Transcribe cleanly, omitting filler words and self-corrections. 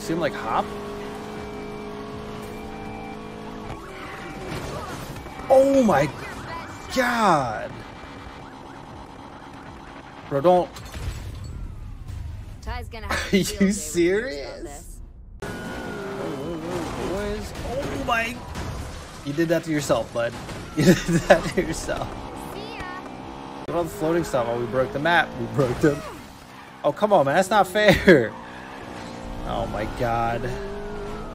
See him like hop? Oh my god! Bro, don't. Ty's gonna have Are you serious? Boys. Oh my. You did that to yourself, bud. You did that to yourself. Look at all the floating stuff. Oh, we broke the map. We broke them. Oh, come on, man. That's not fair. Oh my god.